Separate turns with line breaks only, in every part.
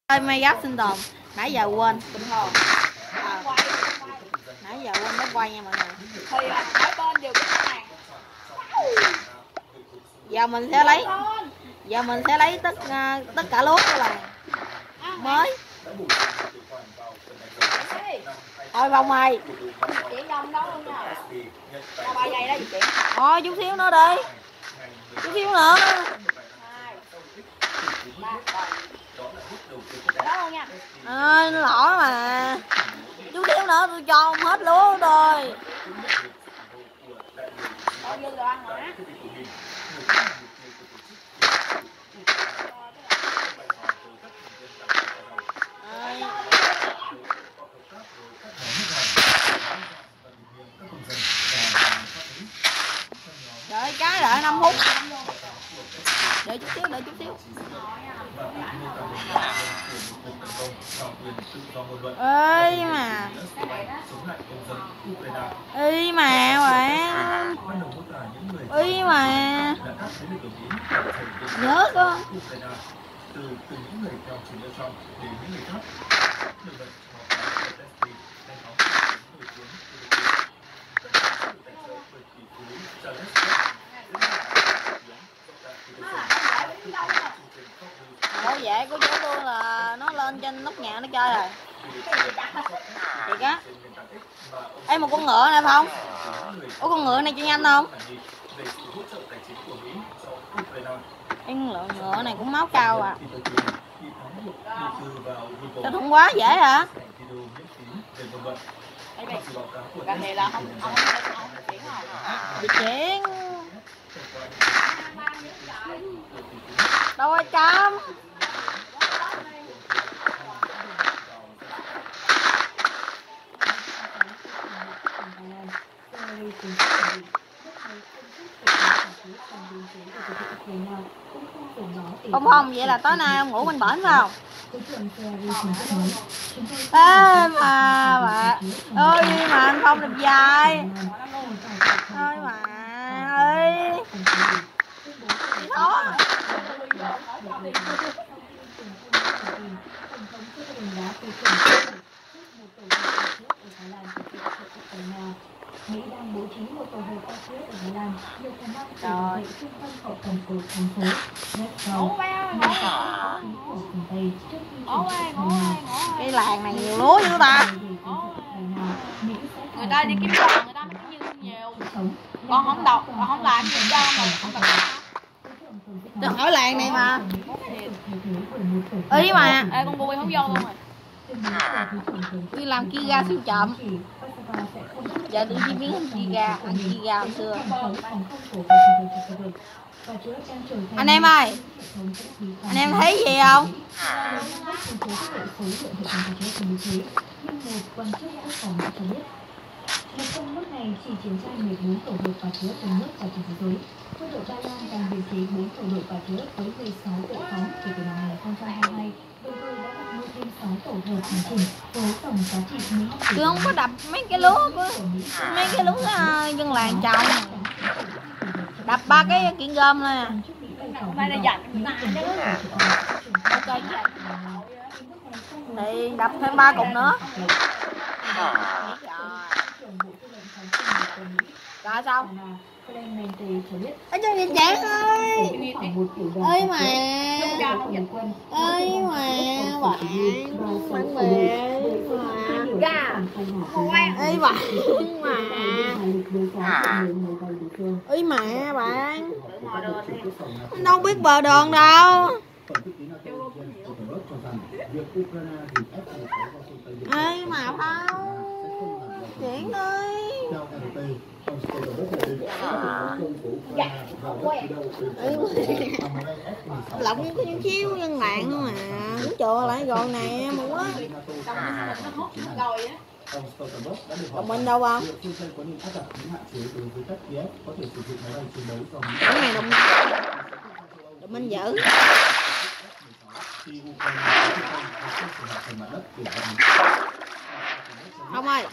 Ơi may gáp sinh tồn. Nãy giờ quên. Nãy giờ quên nó quay nha mọi người.
Thì ở bên đều biết này.
Giờ mình sẽ lấy tất cả lúa của làng mới. Thôi vòng mày.
Chuyện vòng đâu luôn nha. Cho 3 giây đó chuyện.
Thôi chút xíu nữa đi. Chút xíu nữa.
2 3 đó luôn nha.
Nó lỏ mà. Chút xíu nữa tôi cho ông hết lúa rồi.
Thôi dư rồi ăn hả?
Đợi cái đợi 5 phút. Đợi chút xíu. Ơi mà. Ý mà bạn. Ý mà. Nhớ con. Bảo vệ của chỗ tôi là nó lên trên nóc nhà nó chơi rồi. Thiệt á. Ê một con ngựa này không? Ủa con ngựa này cho nhanh không? Con ngựa này cũng máu cao à. Sao không quá dễ hả?
Gần này là không chuyển không?
Di chuyển. Đâu ai chăm. Không vậy là tối nay ông ngủ bên bển phải không? Ê mà bà ơi mà anh Phong đẹp dài ơi mà ơi đó.
Mỹ đang bố trí một tổ hợp Patriot ở Thái Lan, nhiều khả năng để bảo vệ trung tâm hậu cần của thành phố Redstone, nằm ở phương Tây trước khi chuyển sang
cái làng này nhiều lúa dữ ta.
Người ta đi kiếm đồ, người ta mới có dư nhiều. Con không đọc, con không làm gì cho mà không đọc.
Tôi hỏi làng này mà. Ý mà.
Ê con Bui không vô luôn rồi.
Đi làm Kiga siêu chậm. Giờ tôi chỉ biết ăn Kiga hồi xưa. Anh em ơi, anh em thấy gì không?
Một trong nước này chỉ triển khai 14 tổ hợp Patriot trong nước và trên thế giới. Quân đội Ba Lan đang biên chế 4 tổ đội Patriot với 16 bộ phóng kể từ năm 2022, đồng thời đã đặt mua thêm 6 tổ hợp hoàn chỉnh với tổng giá trị 15 tỷ.
Tôi không có đập mấy cái lúa dân làng trồng. Đập 3 cái kiện gom thôi à.
Mai này dành
Thì đập thêm 3 cục nữa. Rồi xong. Ở trong nhà trẻ ơi. Ơi mà. Ơi mà bạn bè mà. Ơi bạn mà. Ơi mà bạn. Đâu biết bờ đòn đâu. Ê mà Phong chuyển ơi. Lộng có những chiếu nhân lạng không à. Cũng chừa lại rồi nè mà quá. Đồng minh đâu không? Cái này đồng minh dữ. Không ơi.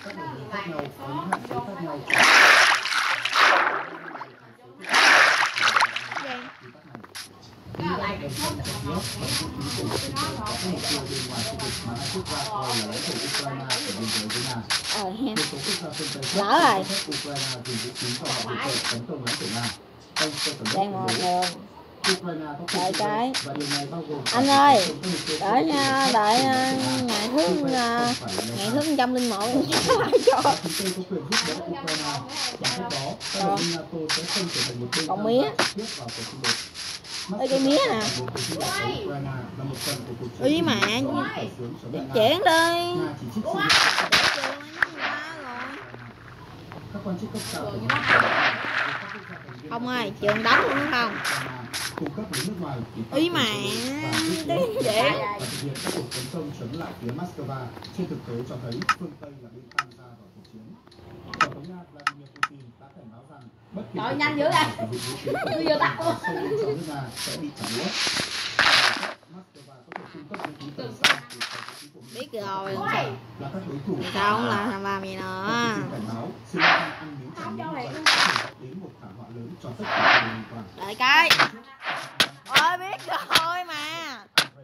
Cái là lại cái số từ nó
lỡ rồi. Đang ngồi đường. Đợi cái anh ơi, đợi nha, đợi ngày thứ 101 lại cho. Còn mía, cái mía nè, ý mà chuyển đi. Không ơi, trường đóng luôn đúng không? Ý mà tiếng vậy.
Trên thực tế cho thấy phương Tây là bên tham gia vào cuộc chiến. Tổng thống Nga Vladimir Putin đã cảnh báo rằng bất kỳ
trời nhanh dữ vậy. Tôi vừa tắt luôn.
sâu bên trong nước Nga sẽ bị trả đũa. Moscow có thể cung cấp vũ khí tầm xa từ tàu vũ khí của Mỹ.
Biết rồi.
Là các đối thủ.
Sao không là làm gì nữa?
Cảnh báo Syria ăn miếng trả miếng vậy có thể đến một thảm họa lớn cho tất cả các liên quan.
Đợi cái. Ôi biết rồi mà.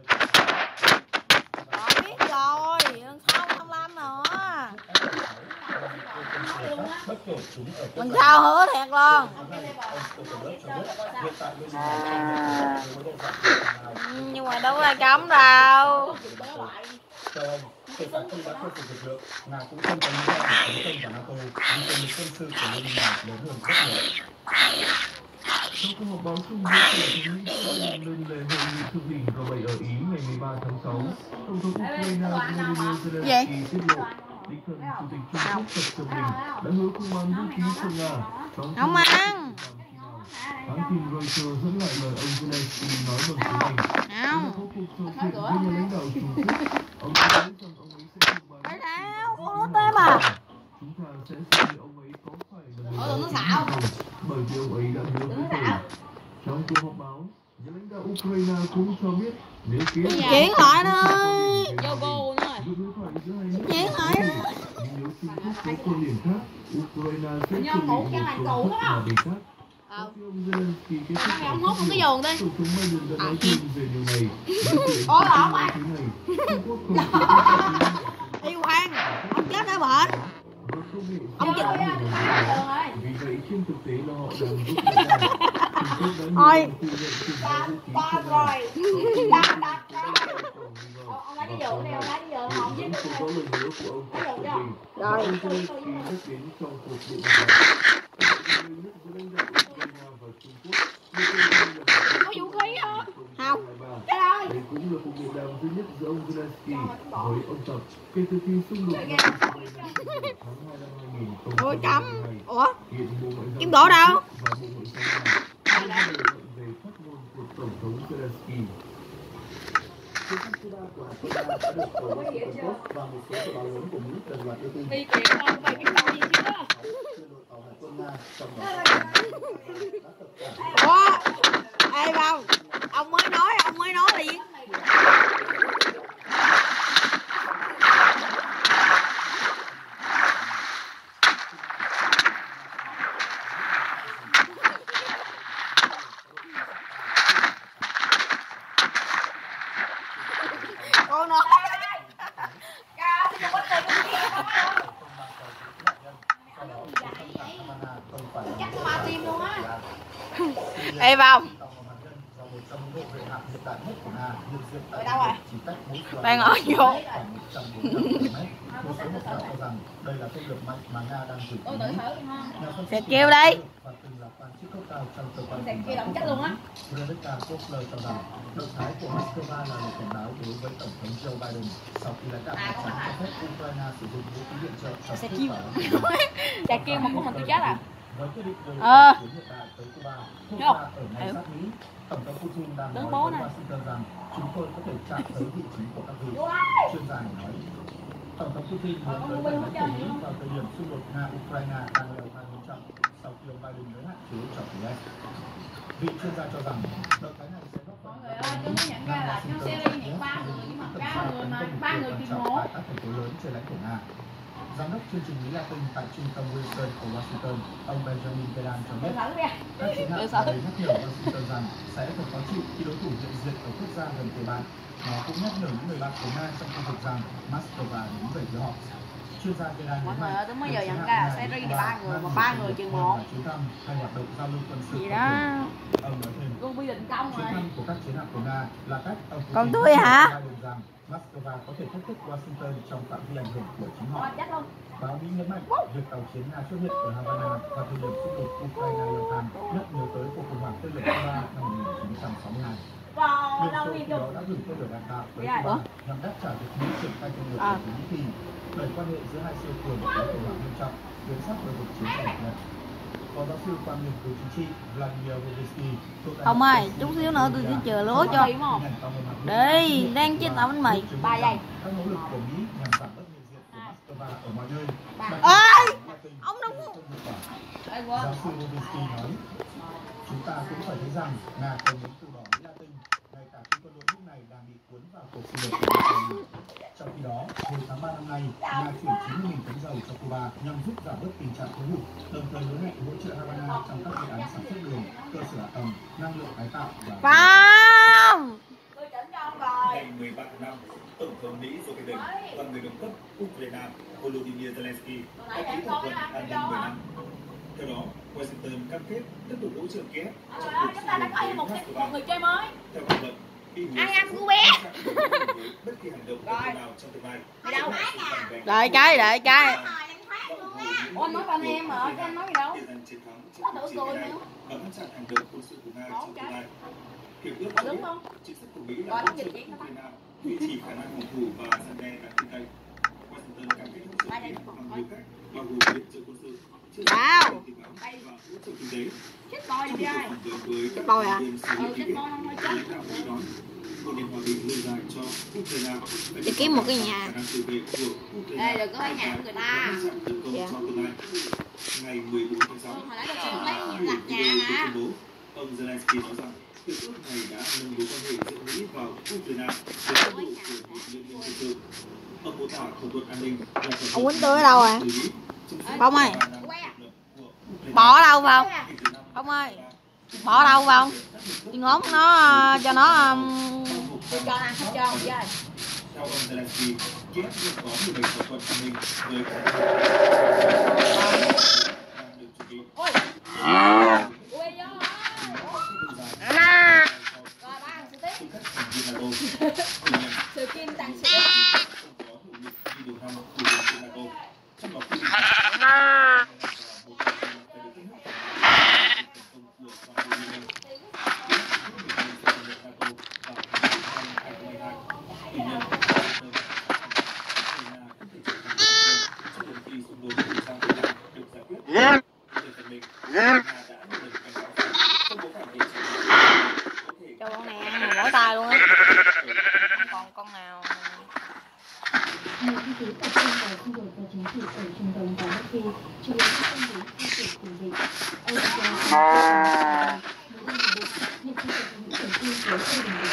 Rồi biết rồi, lần sau không làm nữa. Lần sau hứa thiệt luôn. Nhưng mà đâu có ai cấm đâu.
Kể cả khi đã khôi phục lực lượng, Nga cũng không có lý do để tấn công vào NATO vì tiềm lực quân sự của Liên minh Nga lớn hơn rất nhiều.
Trong cuộc họp báo chung với Tổng thống Mỹ lên lề hội nghị thượng đỉnh G7 ở Ý ngày 13 tháng 6, Tổng thống Ukraine Volodymyr Zelensky tiết lộ đích thân Chủ tịch Trung Quốc Tập Cận Bình đã hứa không mang vũ khí cho Nga.
Không ăn.
Hãng tin Reuters dẫn lại lời ông Zelensky nói bằng tiếng Anh.
Không.
Có cuộc trò chuyện với nhà lãnh đạo Trung Quốc, ông cho biết rằng ông ấy sẽ không bán.
Cái nào? Con nó tê mà.
Chúng ta sẽ xem ông ấy có phải là người
nó xạo.
bởi vì ông ấy đã hứa với tôi. Trong cuộc họp báo, nhà lãnh đạo Ukraine cũng cho biết nếu
chuyển lại đi.
Vô cô nữa rồi.
Chuyển lại đi.
Nếu Trung Quốc có quan điểm khác, Ukraine sẽ chuẩn bị một công thức hòa bình khác. Sau khi ông Zelensky kết thúc
Ông hút một cái giường đi.
Tổng thống Biden đã nói thêm về điều này.
Ôi ổn rồi.
Trung Quốc không có các
Đi khoan, ông chết đã bệnh. Ông chết.
vì vậy trên thực tế là họ đang giúp đỡ Nga.
Ôi.
Ba rồi. Ông lấy cái giường này, ông lấy cái giường, ông
Vẫn không có lời hứa của ông Tập Cận Bình.
Rồi.
Ông Zelensky nhắc đến trong cuộc điện đàm. Nước giữa lãnh đạo Ukraine và Trung Quốc
có vũ khí hả?
Không.
đây cũng là cuộc điện đàm duy nhất giữa ông Zelensky với ông Tập kể từ khi xung đột nga tháng 2 năm 2022.
Ôi cấm. Ủa?
Hiện Bộ Ngoại giao
Kim Đỗ đâu?
và Bộ Ngoại giao Nga đã bình luận về phát ngôn của Tổng thống Zelensky.
Chuyến thăm Cuba của Hải quân Nga đã được tờ Washington Post và một số tờ báo lớn của Mỹ đồng loạt đưa tin.
Đi kiện không phải biết đâu gì chứ đó.
Đội tàu Hải quân Nga trong đó
Ủa? Ê không? Ông mới nói là gì? Cô nói.
Chắc có 3 tim luôn á.
Ê không?
Ở đâu rồi?
Đang ở vô.
Một số học giả cho rằng đây là công việc mạnh mà Nga đang dự
Tôi tự thử luôn ha.
Sẽ kêu đây.
và từng là quan chức cấp cao trong cơ quan
Sẽ kia động chất luôn á.
Rebecca Kostler cho rằng động thái của Moscow là lời cảnh báo đối với tổng thống Joe Biden sau khi lãnh đạo Nhà Trắng cho phép Ukraine sử dụng vũ khí viện trợ cho
Sẽ
kết
kêu.
quả
Sẽ kêu mà của mình tôi chết à.
với quyết định về
Ờ.
chiến hiện tại tới Cuba,
Thấy
Cuba
không?
ở ngay sát Mỹ, tổng thống Putin đang
Đứng
nói
bố
với
này.
Washington rằng chúng tôi có thể chạm tới vị trí của các vị. Chuyên gia này nói tổng thống Putin muốn tới gần lãnh thổ Mỹ vào thời điểm xung đột Nga-Ukraine đang leo thang nghiêm trọng sau khi ông Biden nới hạn chế cho Kiev. Vị chuyên gia cho rằng động thái này sẽ góp phần
Mọi người ơi, tôi mới nhận ra là trong series nhận 3 người nhưng mà 3 người mà 3 người tìm một.
tại các thành phố lớn trên lãnh thổ Nga. Giám đốc chương trình Mỹ Latin tại trung tâm Wilson của Washington, ông Benjamin Velan cho biết các chiến hạm đều nhắc nhở Washington rằng sẽ thật khó chịu khi đối thủ hiện diện ở quốc gia gần kề bạn. Nó cũng nhắc nhở những người bạn của Nga trong khu vực rằng Moscow đứng về phía họ. Chuyên gia Velan
Mọi
nhấn
người
mạnh
ơi, tôi mới giờ nhận ra là series này 3 người, mà 3 người chừng 1
chuyến thăm hay hoạt động giao lưu quân sự
gì đó.
Ông nói thêm,
luôn bị định công
chuyến
rồi.
thăm của các chiến hạm của Nga là cách ông
Còn
Putin
tôi hả?
rằng Moscow có thể thách thức Washington trong phạm vi ảnh hưởng của chính họ.
Chết luôn.
Báo Mỹ nhấn mạnh việc tàu chiến Nga xuất hiện ở Havana vào thời điểm xung đột Ukraine leo thang nhắc nhớ tới cuộc khủng hoảng tên lửa Cuba năm 1962. Liên Xô khi đó đã gửi tên lửa đạn đạo tới Cuba nhằm đáp trả việc Mỹ triển khai tên lửa của Thổ Nhĩ Kỳ, đẩy quan hệ giữa hai siêu cường tới khủng hoảng nghiêm trọng, tiến sát vào cuộc chiến tranh hạt nhân. Phó giáo sư quan nghiên cứu chính trị Vladimir Vovynsky
Ông ơi, chút xíu nữa tôi sẽ chờ lúa cho. Đi, đang trên tàu bánh mì.
3 giây.
Các nỗ lực của Mỹ nhằm giảm bớt nhận diện của Moscow ở mọi nơi.
Ơi, ông đâu có.
Giáo sư Vovynsky nói, chúng ta cũng phải thấy rằng Nga không muốn từ bỏ Mỹ Latin, ngay cả khi quân đội nước này đang bị cuốn vào cuộc xung đột với Ukraine. Trong khi đó, hồi tháng 3 năm nay, Nga chuyển 90.000 tấn dầu cho Cuba nhằm giúp giảm bớt tình trạng thiếu hụt, đồng thời hứa hẹn hỗ trợ Havana trong các dự án sản xuất đường, cơ sở hạ tầng, năng lượng tái tạo và
Không.
Tôi chỉnh cho ông rồi.
Ngày 13 tháng 5, Tổng thống Mỹ Joe Biden và người đồng cấp Ukraine Volodymyr Zelensky đã ký thỏa thuận an ninh 10 năm. Theo đó, Washington cam kết tiếp tục hỗ trợ Kiev trong cuộc
Chúng ta đã có thêm một người chơi mới.
Theo thỏa thuận,
Ai ăn cô bé?
bất kỳ hành động tấn công nào trong tương lai.
Đợi cái.
Ủa, anh nói con em mà, chứ anh nói gì đâu.
Để giành chiến thắng trong cuộc chiến này và ngăn chặn hành động quân sự của Nga trong tương lai. Hiệp ước cho biết chính sách của Mỹ là hỗ trợ Ukraine duy trì khả năng phòng thủ và răn đe các phương Tây. Washington cam kết hỗ trợ Kiev bằng nhiều cách, bao gồm viện trợ quân sự, chữa
Wow.
tình báo và hỗ trợ kinh tế.
Chết bòi đi ai.
Chết bòi à?
Chết bòi không thôi chết.
Một nền hòa bình lâu dài cho Ukraine
Đi kiếm một cái nhà.
Ê, đừng có lấy nhà của người ta.
Dạ.
Ngày 14 tháng 6,
Hồi nãy tôi lấy đặt nhà hả?
ông Zelensky nói rằng hiệp ước này đã nâng mối quan hệ giữa Mỹ và Ukraine đến cấp độ của một liên minh quân sự. Ông mô tả thỏa thuận an ninh là
Ông quýnh tôi ở đâu à? Phong ơi, bỏ ở đâu Phong? Phong ơi, bỏ ở đâu Phong? Đi ngón nó cho nó
Tôi cho ăn hết trơn rồi.
Theo ông Zelensky, Kiev hiện có 17 thỏa thuận an ninh với các nước đang được chuẩn bị.
Ôi. Ui vô. Rồi ba ăn sự tiết. Sự kim tặng sự tiết.
cho con này ăn mà mỏi tay luôn á. Còn con nào
Nhiều kinh tế tập trung vào xung đột và chính trị ở Trung Đông và Bắc Phi, chủ yếu là công việc tư tưởng tình dịch. Ông Joe Biden nhận định nhiệm kỳ của những thành viên của gia đình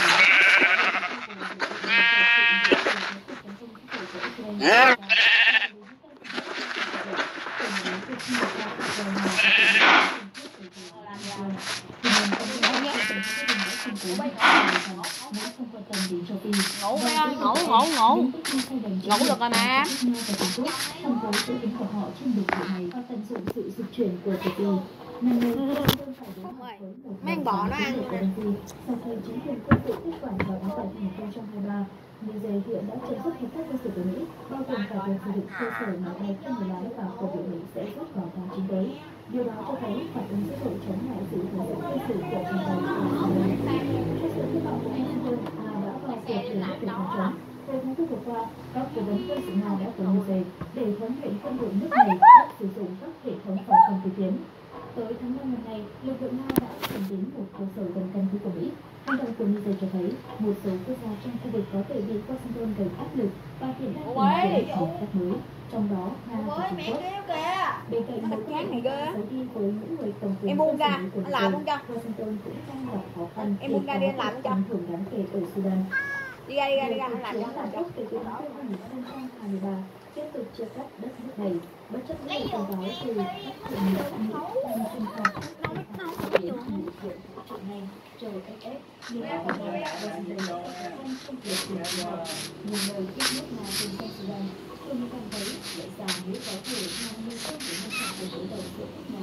Ngủ phải không? Ngủ được rồi mà.
Thành phố tự tính của họ trên lục địa này và tận dụng sự dịch chuyển của cuộc đời.
mang bò nó ăn nè.
Sau khi chính quyền quân sự tiếp quản vào tháng 7 2023, Niger hiện đã chấm dứt hợp tác quân sự với Mỹ, bao gồm cả việc sử dụng cơ sở máy bay không người lái và của Mỹ sẽ rút vào tháng 9 tới. Điều đó cho thấy phản ứng dữ dội chống lại sự hướng dẫn quân sự của Trung Đông. Theo sự hy vọng của Washington, Nga đã vào cuộc để thực hiện phòng chống. Hồi tháng 4 vừa qua, các cố vấn quân sự Nga đã tới Niger để huấn luyện quân đội nước này cách sử dụng các hệ thống phòng không tiên tiến. Tới tháng 5 năm nay, lực lượng Nga đã tìm đến một cơ sở gần căn cứ của Mỹ. Hành động của Niger cho thấy một số quốc gia trong khu vực có thể bị Washington gây áp lực và hiện đang tìm kiếm một cách mới, trong đó Nga và Trung Quốc. Bên cạnh mối quan hệ giấu đi với những người cầm quyền quân sự của Niger, Washington cũng đang gặp khó khăn để có ảnh hưởng đáng kể ở Sudan.
Đi ra, làm
Chuyến
cho.
Hàn Quốc kể từ năm 2023 tiếp tục chia cắt đất nước này bất chấp những thông báo từ các hội nghị Mỹ đang trừng phạt các biến thành lực lượng hỗ trợ này cho FF như là Việt Nam và Sudan đang trong việc tìm kiếm nhiều nơi tiếp nước Nga trên sông Sudan. Tôi mới cảm thấy lẽ ra nếu có thể làm nhiều hơn để ngăn chặn cuộc đối đầu giữa các nhà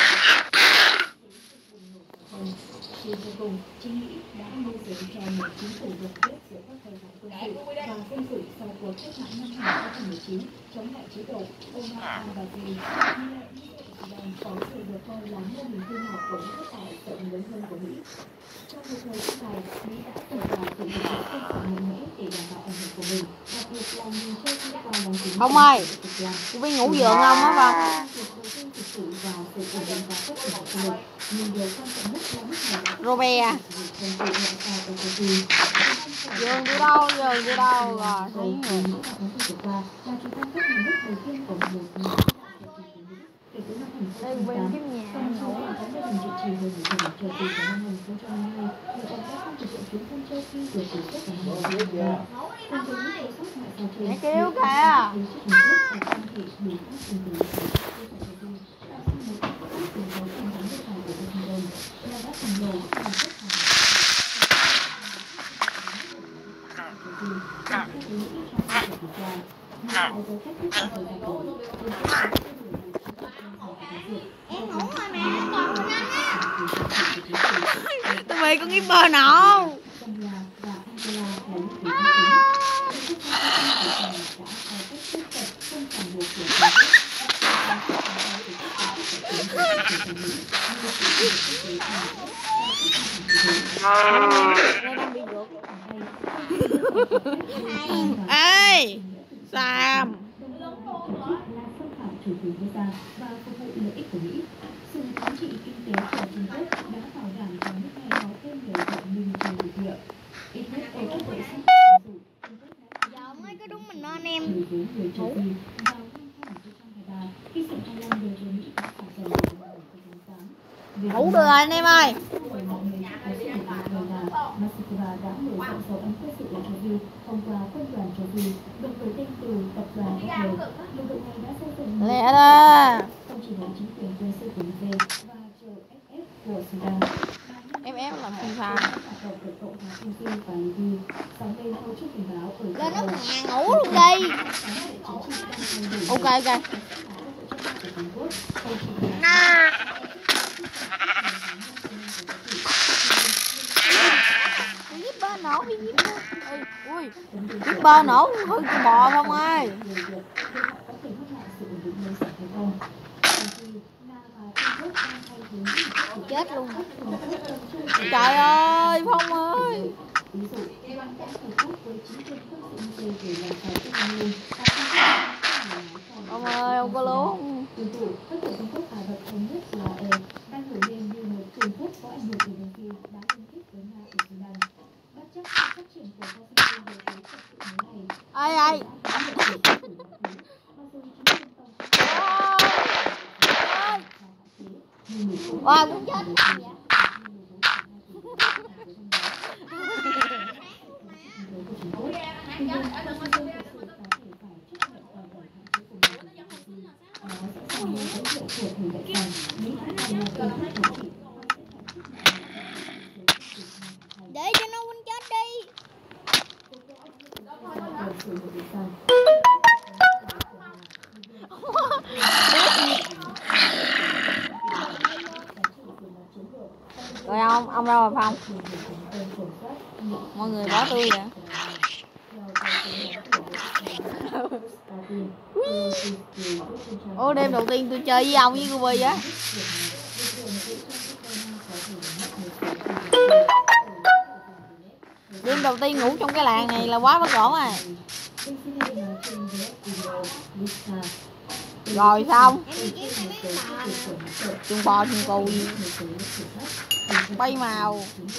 Suy cho cùng, chính Mỹ đã môi giới cho một chính phủ đoàn kết giữa các phe phái quân sự và quân sự sau cuộc cách mạng năm 2019 chống lại chế độ Omar al-Bashir. Như vậy, Sudan có thể được coi là mô hình sinh học của những nước tài rộng lớn hơn của Mỹ. Trong một thời gian dài, Mỹ đã dựa vào sự điều chỉnh không phải mạnh mẽ để đảm bảo ảnh hưởng của mình, đặc biệt là nhìn chơi đi vào lòng tin.
Ông ơi, cô Vy ngủ giường không á Phong? Robert à? Giường đi đâu rồi, thấy người. Đây bên cái nhà ngủ. Mẹ kêu kìa. Em ngủ rồi mẹ, còn tụi mày con kiếm bơ nọ. Ê, Sam.
Chủ quyền quốc gia và phục vụ lợi ích của Mỹ. Sự thống trị kinh tế của Trung Quốc đã bảo đảm cho nước này có thêm nhiều đồng minh trên lục địa. Ít nhất ở các đội sách
Giờ mới có đúng mình non em.
người Triều Tiên vào năm 2023 khi sự Thái Lan đối với Mỹ đã phản dần vào năm 2008.
Ngủ được rồi anh em ơi.
Moscow đã mở rộng dấu ấn quân sự ở châu Phi thông qua quân đoàn châu Phi được khởi tên từ tập đoàn Wagner. Lực lượng này đã xây dựng
Lẹ ra.
không chỉ là chính quyền quân sự của Niger và chờ FF của Sudan.
Em làm phim pha. Lên nóc nhà ngủ luôn đi. Ok. Zipper nổ đi Zipper. Ui, Zipper nổ hơi con bò không ơi. Chết luôn. Trời ơi, Phong ơi. Ông ơi, ông có luôn. Ai. Wow, muốn chết. Để cho nó quên chết đi. Rồi ông đâu rồi Phong? Mọi người bỏ tôi vậy. Ô, đêm đầu tiên tôi chơi với ông với cô Vy á. Đêm đầu tiên ngủ trong cái làng này là quá bất ổn à. Rồi xong chuồng bò chuồng cùi bay màu.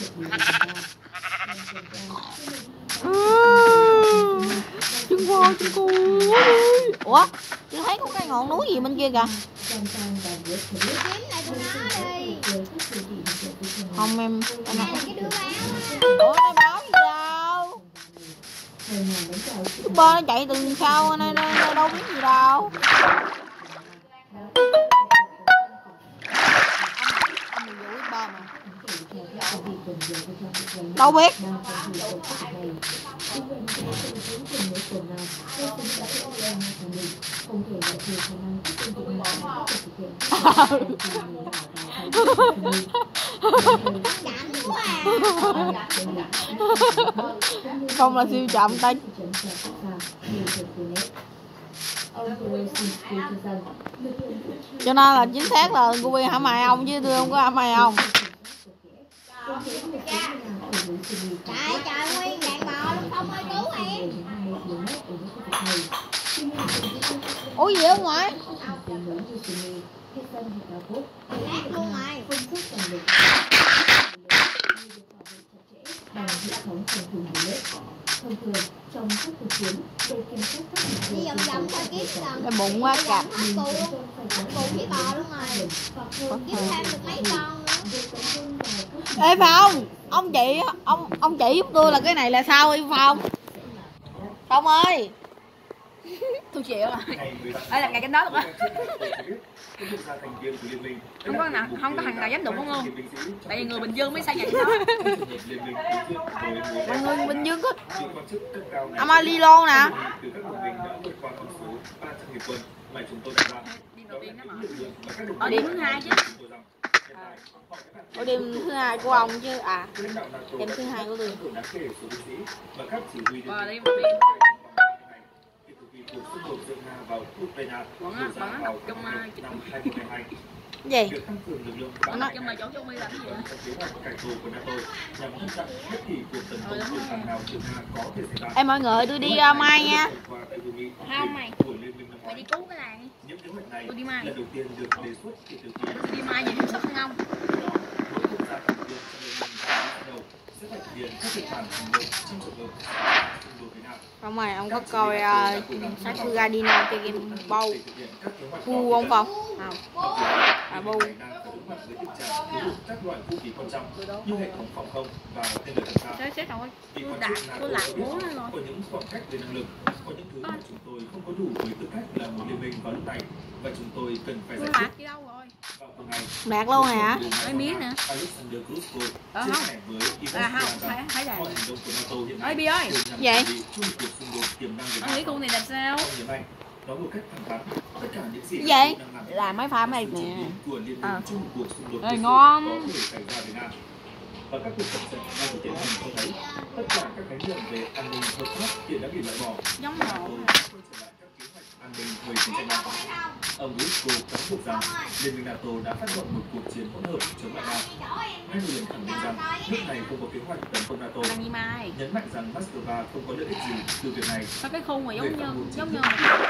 Chuồng bò chuồng cùi. Ủa tôi thấy có cái ngọn núi gì bên kia kìa. Không em. Ủa nó báo gì đâu. Super nó chạy từ sau nên đâu biết gì đâu. Đâu biết. Không là siêu chậm tay. Cho nên là chính xác là Ruby hãm hại ông chứ tôi không có hãm hại ông.
Trời nguyên đàn bò lúc không ơi cứu em.
Ủa gì ở ngoài?
Nát luôn rồi. Đi vòng vòng thôi kiếm lần.
Cái bụng quá cạp.
Cù với bò luôn rồi. Kiếm thêm được mấy con nữa.
Ê Phong, ông chỉ giúp tôi là cái này là sao đi Phong? Phong ơi.
Tôi chịu rồi. Đây là ngày cái đó luôn á. Không có thằng nào dám đụng con luôn. Tại vì người Bình Dương mới xây nhà đó.
Mọi người Bình Dương có Amalilo nè.
Ở điểm thứ 2 chứ.
Ở đêm thứ 2 của ông chứ đêm thứ 2 của tôi.
Đi
gì?
Nó nhưng mà chỗ chung đi làm cái gì?
Em mọi người tôi đi mai nha.
Không mày đi cứu cái này. Tôi đi mai. Đi mai gì hết sức không?
Không mày ông có coi Sakura Dino chơi game bầu bu không Phong? Không. Bu.
Sẽ rồi. Tôi lạc bố nó rồi.
Chúng tôi không có đủ với tư cách là một liên minh vào lúc này và chúng tôi cần phải giải
lạc đi đâu rồi?
Lạc luôn hả?
Mấy miếng nè. Không. Phải là. Ơi Bi ơi.
Vậy?
Ông nghĩ con này làm sao?
Vậy?
Là mấy pha này nè. Ơi ngon.
Và các cuộc tập trận đang được tiến hành cho thấy tất cả các khái niệm về an ninh hợp pháp hiện đã bị loại bỏ.
Giống
rồi. An ninh hồi chiến tranh NATO. Ông Rusko cáo buộc rằng Liên minh NATO đã phát động một cuộc chiến hỗn hợp chống lại Nga. Hai người khẳng định rằng nước này không có kế hoạch tấn công NATO. Nhấn mạnh rằng Moscow không có lợi ích gì từ việc này.
Sao cái khung mà giống như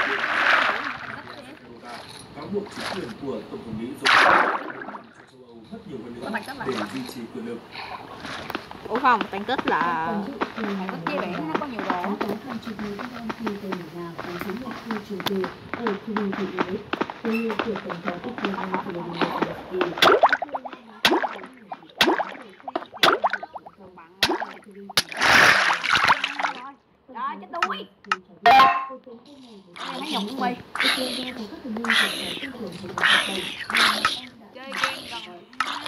cáo buộc chính quyền của Tổng thống Mỹ Joe mất nhiều hơn nữa để duy trì quyền lực.
Ủa không, tăng tích là
cái bẻ nó có nhiều đồ. Đó, chết đuôi. Mấy nhộng cũng bi. Chơi game gần.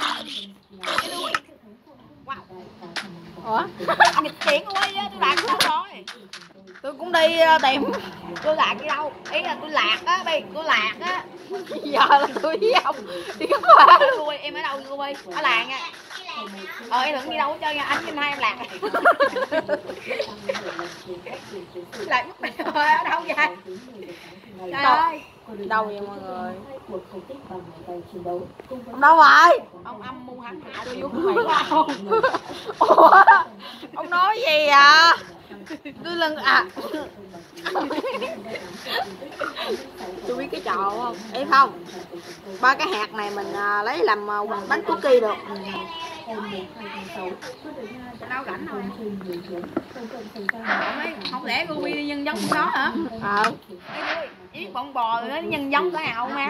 Wow.
ủa?
Nghịch chuyện của tôi lạc luôn rồi.
Tôi cũng đi tìm.
Tôi lạc đi đâu? Ý là tôi lạc á, tôi lạc á.
Giờ là tôi với ông đi khám phá luôn.
Em ở đâu cô Bi? Ở làng nha. Em đừng đi đâu hết trơn nha, anh với hai em lạc. Lạc mất mày rồi, ở đâu vậy? Trời ơi.
Đâu vậy mọi người? Ông đâu rồi?
Ông âm mưu hắn hạ tôi vô mày quá không?
Ủa? Ông nói gì à? Tôi lần tôi biết cái trò không? Ý không? Ba cái hạt này mình lấy làm bánh cookie được.
Đâu rảnh rồi. Không lẽ Ruby đi nhân giống đó hả? Ý bọn bò rồi đó nhân giống cái nào không em?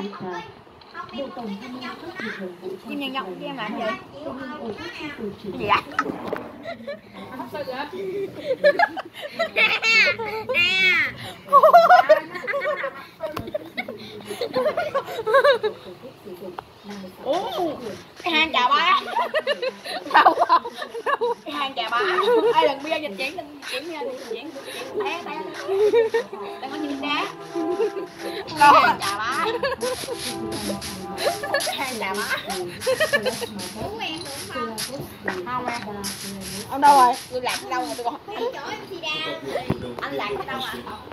Chim nhân giống với em làm gì? Cái gì ạ? Cái hang chà bá. Đâu không? Cái hang chà bá. Ai lần bia dịch chuyển nha, dịch chuyển. Té. Đang có những đá. Cái hang chà bá. Cái hang chà bá.
Uống em đúng không?
Không em.
Ông đâu rồi?
Tôi lạc đâu mà tôi còn
Mấy chỗ em thì ra.
anh lạc ở đâu à?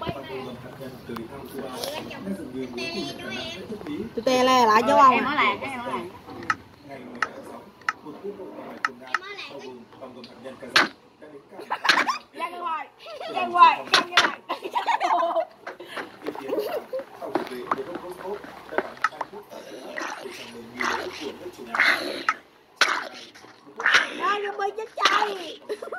Tôi tè le lại cho ông.
Em mới lạc, em mới lạc. Ra ngoài, căng như này.
Đó, nó bị chết chay.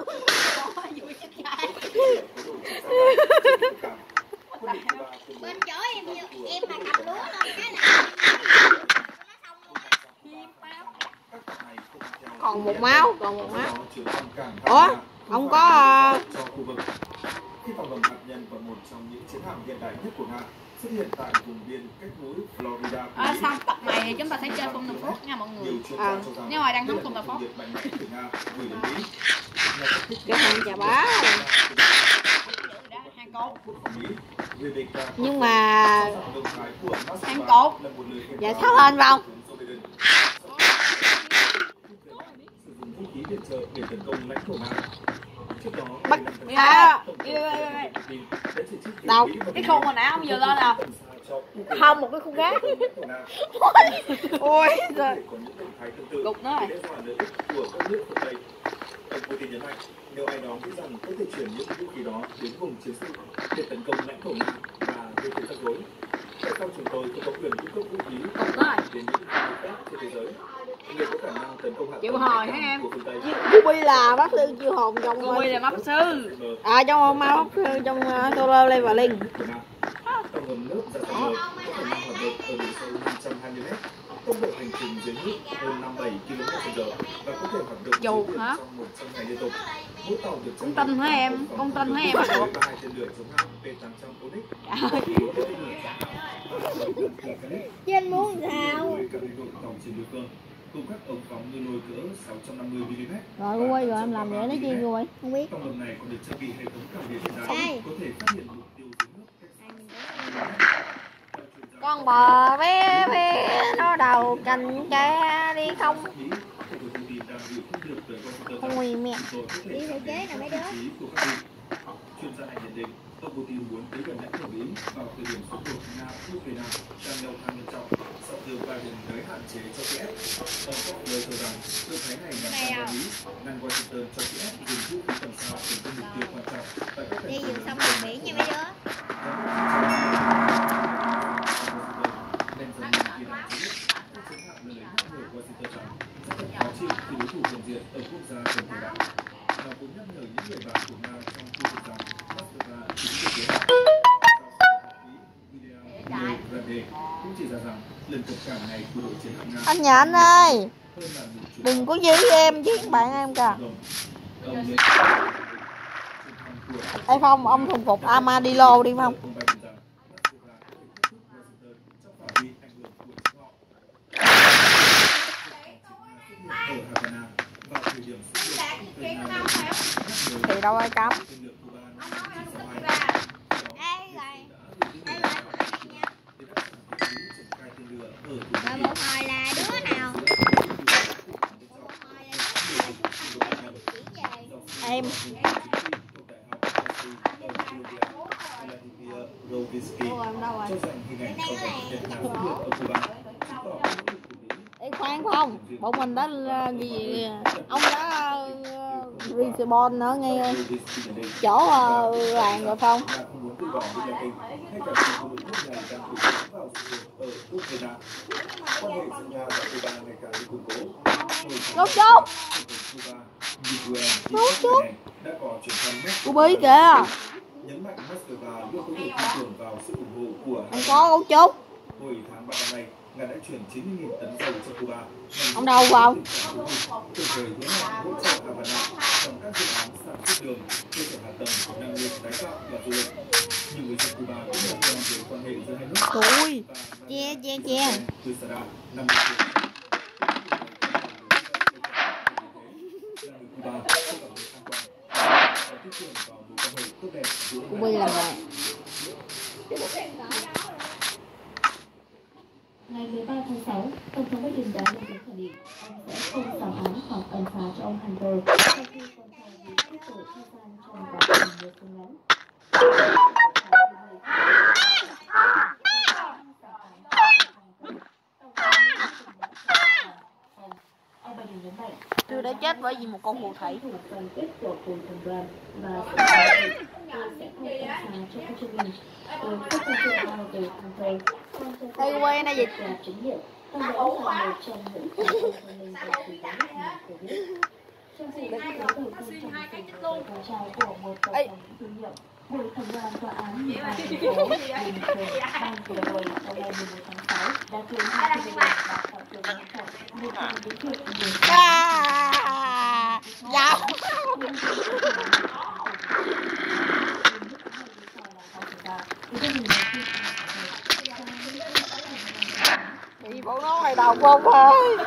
Bên chỗ em mà cầm lúa lên cái này.
Còn một máu. Ủa, ông có
khi tàu ngầm hạt nhân và một trong những chiến hạm hiện đại nhất của Nga xuất hiện tại vùng biên cách núi Florida.
Xong tập này thì chúng ta sẽ chơi Phong Tầm Phốt nha mọi người. Nếu mà đang hóng Phong Tầm Phốt.
cái hàng chà bá.
Hang cột.
Nhưng mà
Hang cột.
dạ sao lên không? Bắt đâu
Cái khung hồi nãy ông vừa lên à?
không, một cái khu gác. Ôi trời,
Gục nó rồi.
Nếu ai đó nghĩ rằng có thể chuyển những vũ khí đó đến vùng chiến sự để tấn công lãnh thổ Nga và gây ra rắc rối, tại sao chúng tôi không có quyền cung cấp vũ khí đến những nước khác trên thế giới? Người có khả năng tấn công hạ
Chịu hồi hả em?
Ruby là bác sư chiêu hồn trong
Ruby là pháp sư.
trong ma bác sư trong solo leveling.
Tàu ngầm nước ra dòng có khả năng hoạt động ở độ sâu 520 m, tốc độ hành trình dưới nước hơn 57 km/h và có thể hoạt động
Dù
dưới
hả?
trong 100 ngày liên tục. Mỗi tàu được
Con tin hả em? Con tin hả em?
và 2 tên lửa chống hạm P800 Onyx.
Trên muốn sao?
Các đội tàu chiến đối phương cùng các ống phóng ngư lôi cỡ 650 mm.
Rồi quay rồi em làm vậy nó chi rồi?
Không biết.
Tàu ngầm này còn được trang bị hệ thống cảm biến hiện đại,
Đây.
có thể phát hiện mục tiêu dưới nước cách xa.
Con bò bé bé nó đầu cành cá đi không? Ôi mẹ.
Đi theo chế nào mấy đứa.
Chuyên gia này nhận định ông Putin muốn tới gần lãnh thổ Mỹ vào thời điểm xung đột Nga-Ukraine đang leo thang nghiêm trọng sau khi Biden nới hạn chế cho Kiev. Ông Potter cho rằng động thái này nhằm vào Mỹ, ngăn Washington cho Kiev dùng vũ khí tầm xa tấn công mục tiêu quan trọng tại các thành
Đi
phố
vườn sông đường biển nha mấy đứa.
nên dần dần Iran cho biết các chiến hạm lời nhắc nhở Washington rằng sẽ thật khó chịu khi đối thủ hiện diện ở quốc gia gần thời đại. Và cũng nhắc nhở những người bạn của Nga trong khu vực rằng Moscow chính là kế hoạch cũng chỉ ra rằng lần cập cảng này của đội chiến hạm Nga.
Anh nhà anh ơi, đừng có dí em chứ bạn em kìa. Ê Phong, ông thuần phục Armadillo đi Phong. Thì đâu ai cấm.
Rồi một hồi là đứa nào?
Em Ê khoan không, bọn mình đã gì ông đã respawn nữa nghe chỗ làng rồi không? Rút chút. Rút chút. Cô bí kìa. Không có rút chút.
Nga đã chuyển 90.000 tấn dầu cho Cuba.
Ông đâu không?
Đồng thời hứa hẹn hỗ trợ Havana trong các dự án sản xuất đường, cơ sở hạ tầng, năng lượng tái tạo và du lịch. Nhiều người dân Cuba cũng đồng quan về quan hệ giữa hai nước.
Ui, che.
Từ Sada, năm
Cuba là mẹ.
Ngày 13 tháng 6, Tổng thống Biden đã lên tiếng khẳng định ông sẽ không xả án hoặc ân xá cho ông Hunter sau khi con trai bị kết tội khai gian trong quá trình mua súng ngắn.
Tôi đã chết bởi vì một con phù thủy. Đây quê này gì?
Buổi thẩm đoàn tòa án và thành phố Bình Thường ban của đội vào ngày 11 tháng 6 đã tuyên hai trường hợp và tạo trường hợp một đối tượng
Dạo. Bị bộ nó ngoài đầu không ơi.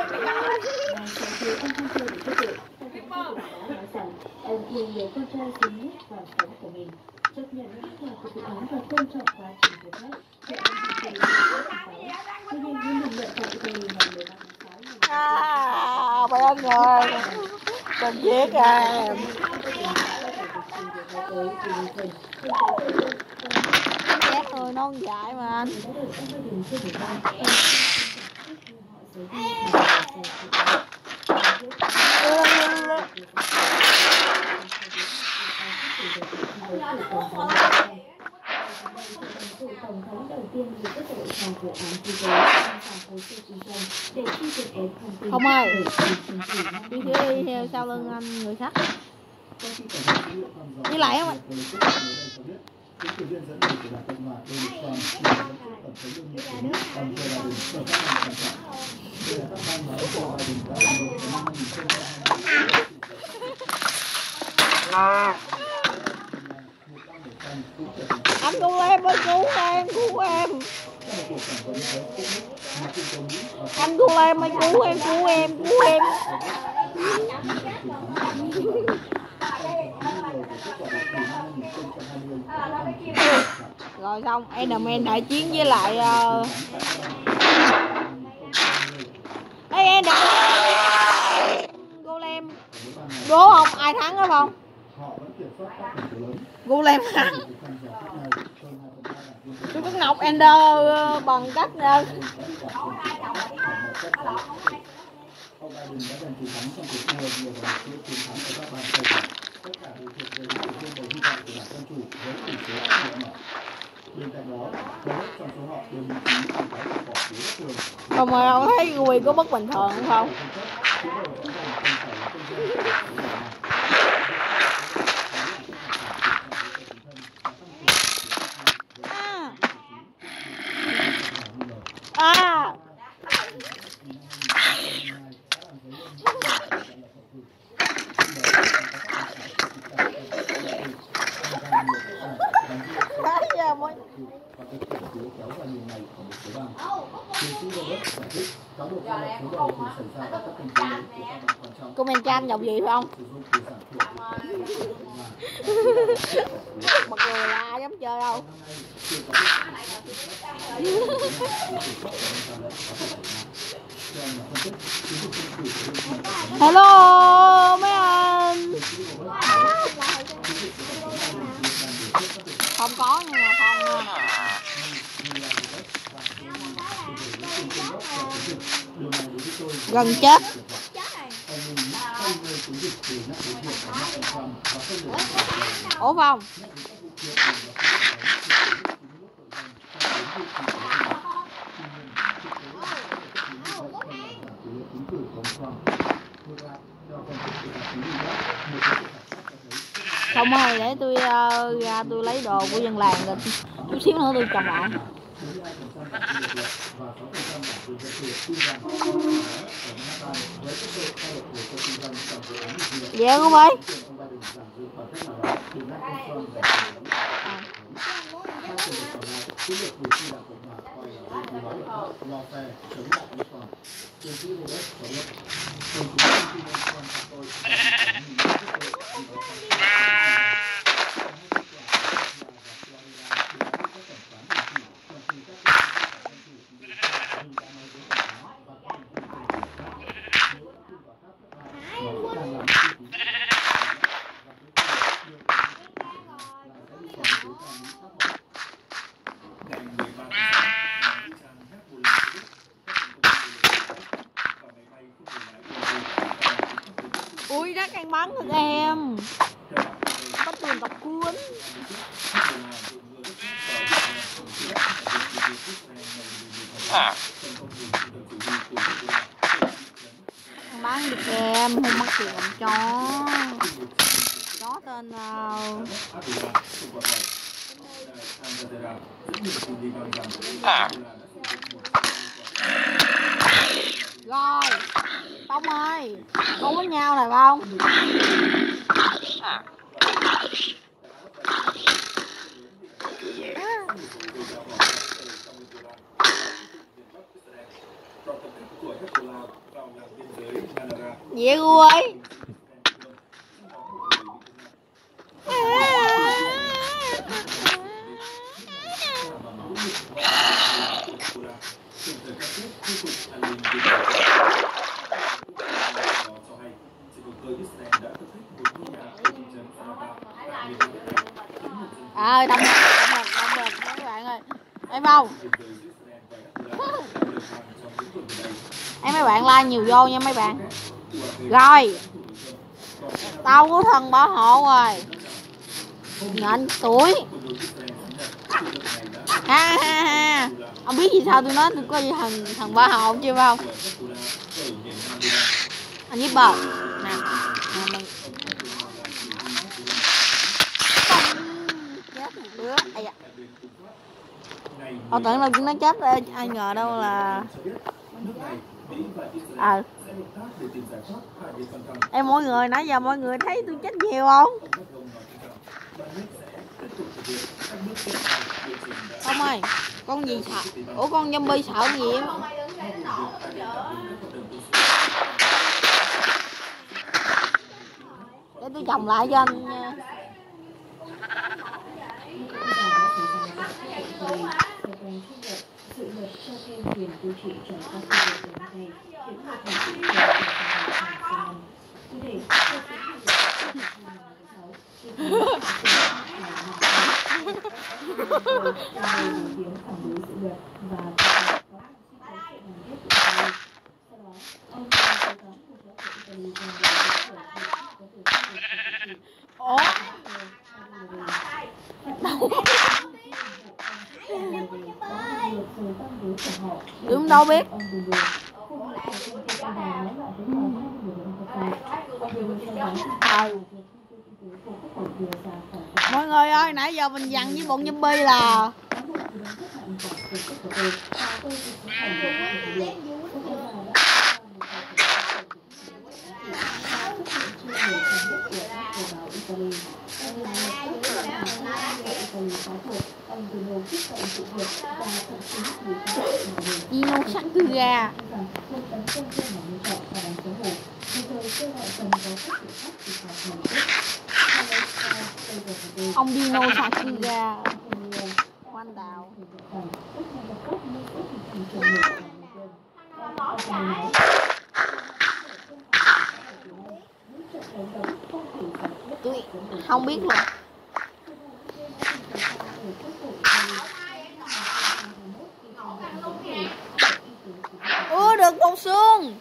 ông yêu nhiều con trai duy nhất và sống của mình, chấp nhận những kết quả của vụ án và tôn trọng quá trình của khách. Tuy nhiên những bình luận tại đây ngày 15 tháng 6
Bé ơi, con giết em. Chết thôi, nó không dại mà anh.
Tổng thống đầu tiên bị kết tội trong vụ án truy tố hồ sơ kinh doanh để truy tuyệt ép thông tin.
Không ơi, đi theo sau lưng anh người khác. Đi lại không ạ?
Chính quyền viên dẫn đầu của Đảng Cộng hòa Donald Trump đã dẫn tổng thống đương nhiệm của nước ông Joe Biden sở các ban quan trọng. Đây là các ban mà ông Joe Biden đã ủng hộ vào năm 2020.
Anh cứu em ơi, cứu em. Anh cứu em ơi, cứu em. Rồi xong, Enderman đại chiến với lại Enderman Golem. Đố không ai thắng đó không? Golem thắng. Tôi có ngọc Ender bằng cách
Ông Biden đã giành chiến thắng trong cuộc đua nhiều vào một chiến thắng ở các bang Tây. Tất cả đều thuộc về những ứng viên bầu hy vọng của Đảng Dân Chủ với tỷ số khác nhỏ. Bên cạnh đó, hầu hết trong số họ đều bị chính phủ tái bỏ phiếu bất thường.
Còn mà ông thấy Quyền có bất bình thường không? Comment cho anh nhọc gì phải không? Mặc dù là ai dám chơi đâu. Hello mấy anh. Không có nhưng mà không nha. Gần chết. Ủa không? Không ơi, để tôi ra tôi lấy đồ của dân làng rồi chút xíu nữa tôi cầm lại.
42% bản quyền lực và 6% bản quyền dân sự tin rằng ở Manhattan với tốc độ thay đổi hồ sơ kinh doanh trong dự án được duyệt.
Dạ không ơi.
Ông Biden giảng dự bằng cách nào đó từ Donald Trump giải quyết hai trường hợp còn lại chiến lược cử tri đảng cộng hòa coi là vũ khí hóa luật lawfare chống lại vi phạm. Tiến sĩ Robert cho biết tôi cũng không tin ông Trump của tôi là một trong những
Ui rác ăn bắn được em. Bắt đường tập cuốn. Ăn bán được em, không mất tiền làm chó tên nào. Rồi Phong ơi, con với nhau này không? Dễ ơi. Động lực các bạn ơi. Em không? Em mấy bạn like nhiều vô nha mấy bạn. Rồi tao có thần bảo hộ rồi. Nhện tuổi. Ha. Ông biết gì sao tôi nói tôi có gì thần bảo hộ chưa không? Anh giúp bờ. Nè. Mình chết một đứa. Tưởng là nó chết ai ngờ đâu là em mọi người nãy giờ mọi người thấy tôi chết nhiều không? Không ơi, con gì sợ? Ủa con zombie sợ gì em? Để tôi chồng lại cho anh nha.
Dự luật cho thêm quyền điều trị cho các khu vực này khiến một thành phố của năm. Cụ thể, theo kế hoạch của tiếng phản đối dự luật và có một sự cần thiết của Italy. Sau đó, ông tố cáo một giáo của Italy rằng có thể
Đúng đâu biết. Mọi người ơi, nãy giờ mình dặn với bọn zombie là Gino Sakura. Ông Dino Sakura Quan Đào. Tôi không biết luôn. Được một xương.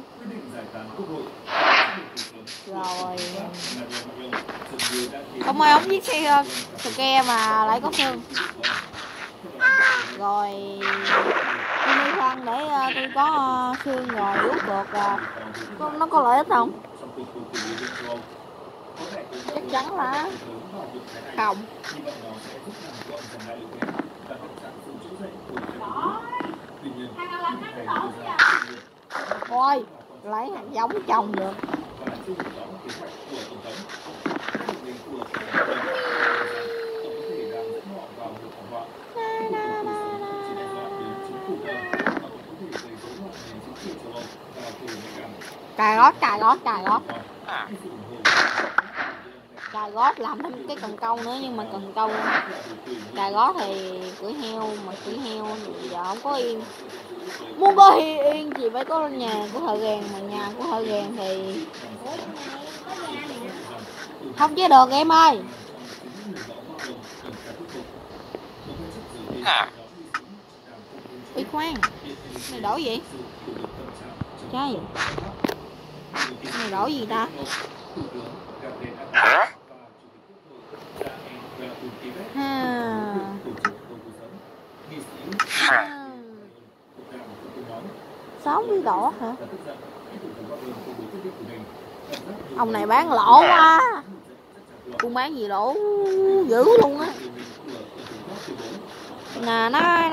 Rồi không ơi, ông viết xe ke mà lại có xương. Rồi tôi đi khăn để tôi có xương rồi rút được. Nó có lợi ích không? Chắc chắn là không. lấy hạt giống trồng được. Cà rốt làm thêm cái cần câu nữa, nhưng mà cần câu cà rốt thì cưỡi heo, mà cưỡi heo thì giờ không có yên. Muốn có yên thì phải có nhà của thợ rèn, mà nhà của thợ rèn thì không chế được em ơi. Ui khoan, mày đổ gì? Trái gì? Mày đổ gì ta? Sáu mươi độ hả? Ông này bán lỗ quá. Buôn bán gì lỗ dữ luôn á. Nè này.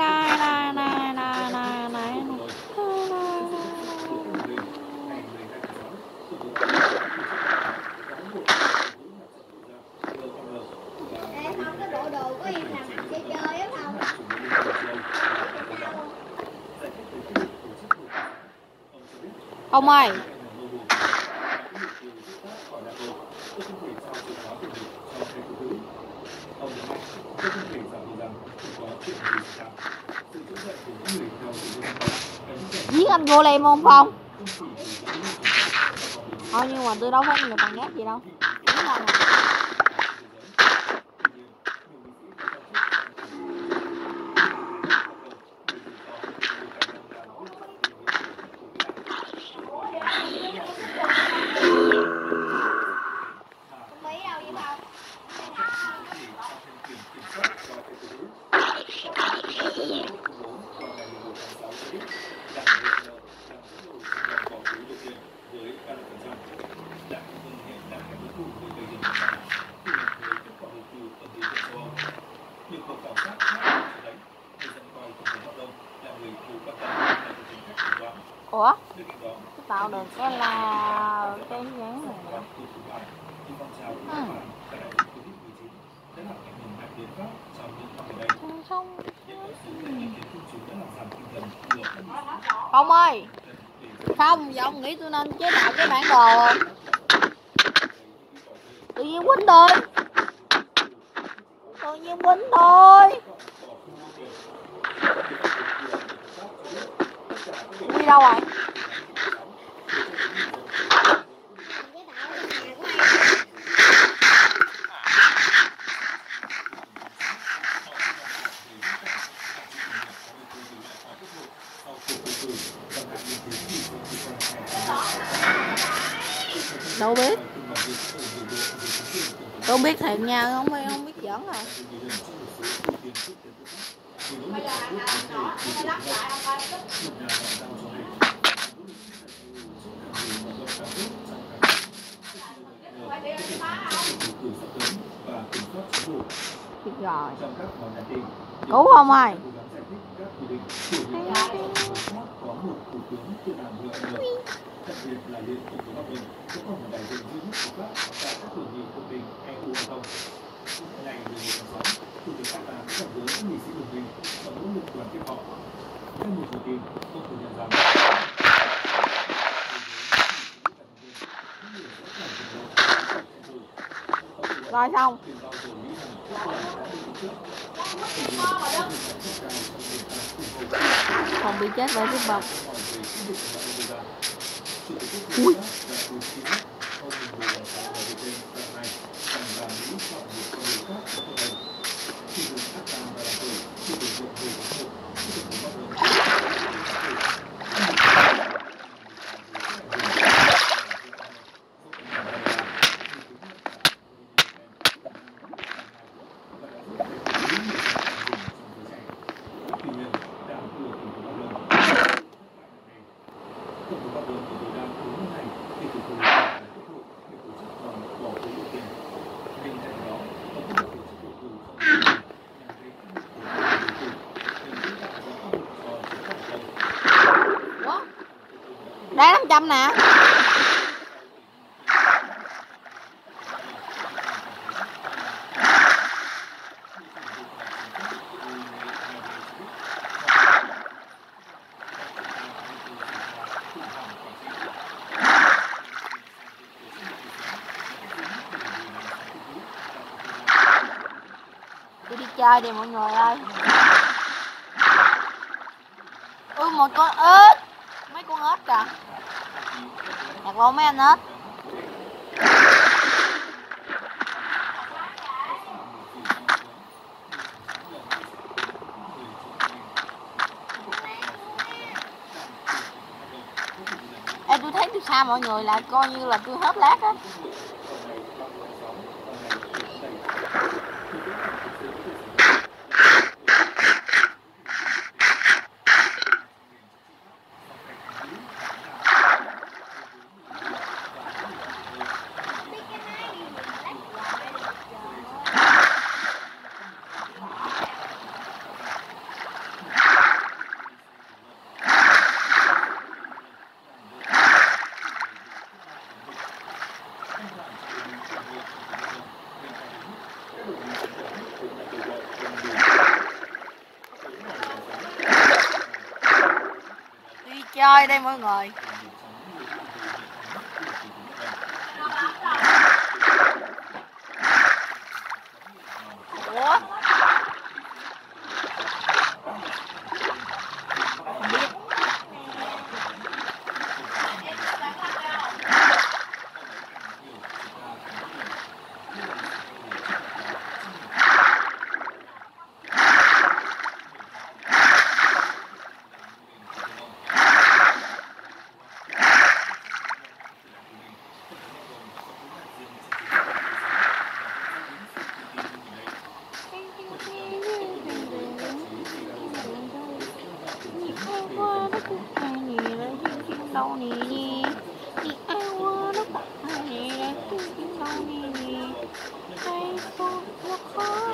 Không, cái bộ đồ của em là mặc chơi chơi á không?
Ông ơi. Giết anh Golem không Phong? Thôi nhưng mà tôi đâu phải là thằng nhát gì đâu. Ủa? Tạo được cái là cái dáng này nè. Phong ơi. Không, giờ ông nghĩ tôi nên chế tạo cái bản đồ. Tự nhiên quýnh thôi. Đi đâu rồi? Đâu biết. Tôi biết thiệt nha, không biết giỡn rồi. Biết rồi. Cứu không ơi?
Đặc biệt là Liên Hiệp Quốc Bắc Bình sẽ còn một đại diện duy nhất của Pháp tại các hội nghị thượng đỉnh EU hay không? Ngày 11 tháng 6, Chủ tịch Pháp đã gặp gỡ các nghị sĩ đồng minh và nỗ lực đoàn kết họ. Theo một thông tin, ông thừa nhận rằng
rồi xong. Không bị chết bởi cái bọc. Ui. 200 nè. Đi chơi đi mọi người ơi. Một con ếch, mấy con ếch kìa, nhặt luôn mấy anh ếch. Ê, tôi thấy từ xa mọi người là coi như là tôi hết lát á. Đi chơi đây mọi người. Ủa? Không biết. Đâu nè đi ai qua nó bật này là cái đâu nè hay sao nó khó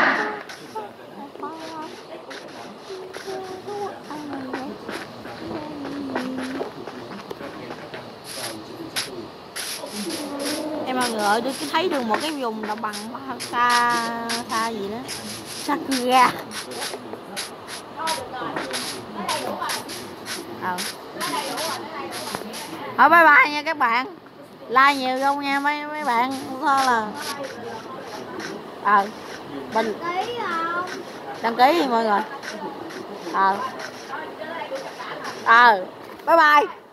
em mọi người ơi, tôi cứ thấy được một cái vùng đồng bằng xa xa gì đó, Sakura. Thôi bye bye nha các bạn, like nhiều không nha mấy bạn, thôi là mình đăng ký đi mọi người. Bye bye.